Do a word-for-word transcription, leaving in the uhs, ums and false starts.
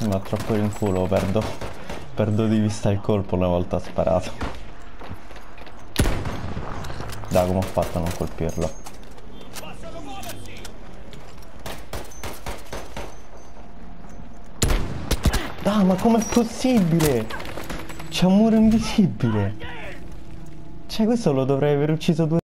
Ma troppo in culo, perdo. Perdo di vista il colpo una volta sparato. Dai, come ho fatto a non colpirlo? Ah, ma com'è possibile? C'è un muro invisibile. Cioè, questo lo dovrei aver ucciso due